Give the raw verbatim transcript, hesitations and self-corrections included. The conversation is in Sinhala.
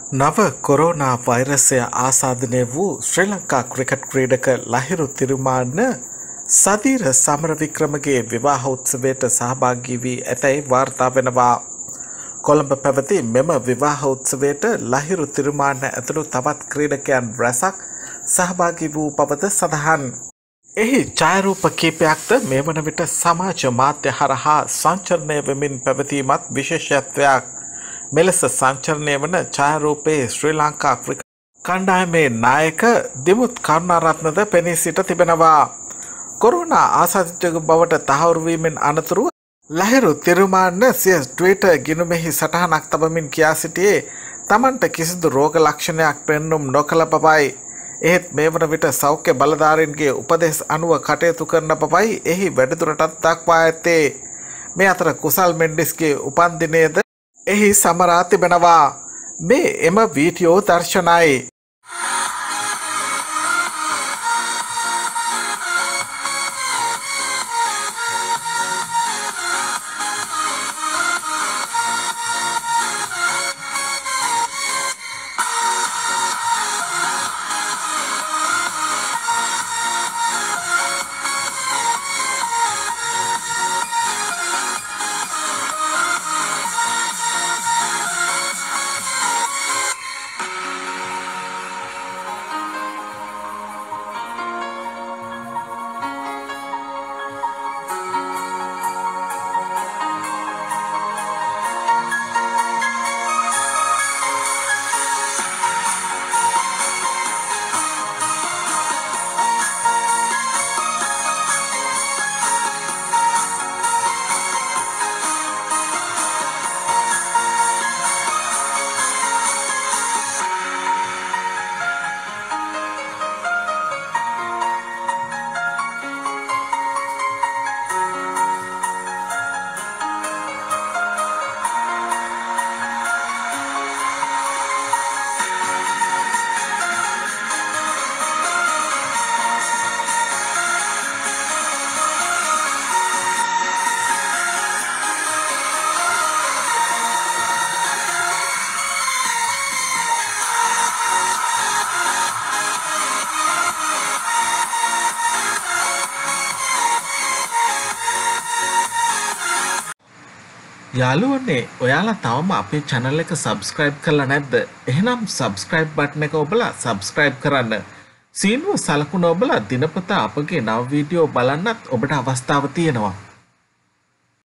නව කොරෝනා වෛරසය ආසාදනය වූ ශ්‍රී ලංකා ක්‍රිකට් ක්‍රීඩක ලහිරු තිරුමාන්න සදීර සමරවික්‍රමගේ විවාහ උත්සවයට සහභාගී වී ඇතැයි වාර්තා වෙනවා. කොළඹ පැවති මෙම විවාහ උත්සවයට ලහිරු තිරුමාන්න ඇතුළු තවත් ක්‍රීඩකයන් රැසක් සහභාගී වූ බවද සඳහන්. එහි ඡායාරූප කීපයක්ද මේ වන විට සමාජ මාධ්‍ය හරහා සංචලනය වෙමින් පැවතීමත් විශේෂත්වයක්. මෙලෙස සංචලනය වන ඡායාරූපයේ ශ්‍රී ලංකා ක්‍රිකට් කණ්ඩායමේ නායක දිමුත් කරුණාරත්නද පෙනී සිට තිබෙනවා. කොරෝනා ආසාදිතයෙකු බවට තහවුරු වීමෙන් අනතුරුව ලහිරු තිරුමාන්න සිය ට්විටර් ගිණුමෙහි සටහනක් තබමින් කියා සිටියේ තමන්ට කිසිදු රෝග ලක්ෂණයක් පෙන්නුම් නොකළ බවයි. එහෙත් මේ වන විට සෞඛ්‍ය බලධාරීන්ගේ උපදෙස් අනුව කටයුතු කරන බවයි එහි වැඩිදුරටත් දක්වා ඇත්තේ. මේ අතර කුසල් මෙන්ඩිස්ගේ උපන්දිනයද එහි සමරා තිබෙනවා. මේ එම වීඩියෝ දර්ශනයි. යාළුවනේ ඔයාලා තවම අපේ channel එක subscribe කරලා නැද්ද? එහෙනම් subscribe button එක ඔබලා subscribe කරන්න. සීනුව සලකුණ ඔබලා දිනපතා අපගේ නව වීඩියෝ බලන්නත් ඔබට අවස්ථාව තියෙනවා.